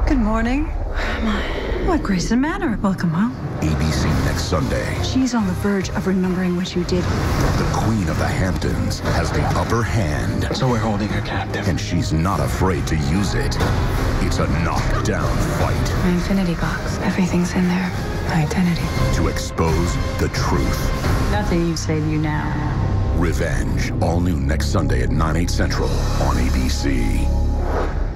Good morning. What, Grayson Manor? Welcome home. ABC next Sunday. She's on the verge of remembering what you did. The Queen of the Hamptons has the upper hand. So we're holding her captive. And she's not afraid to use it. It's a knockdown fight. My infinity box. Everything's in there. My identity. To expose the truth. Nothing you save you now. Revenge. All new next Sunday at 9/8 Central on ABC.